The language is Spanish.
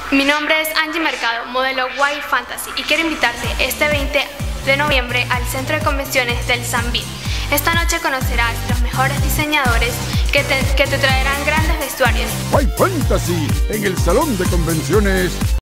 Mi nombre es Angie Mercado, modelo White Fantasy, y quiero invitarte este 20 de noviembre al Centro de Convenciones del Sambil. Esta noche conocerás los mejores diseñadores que te traerán grandes vestuarios. White Fantasy en el Salón de Convenciones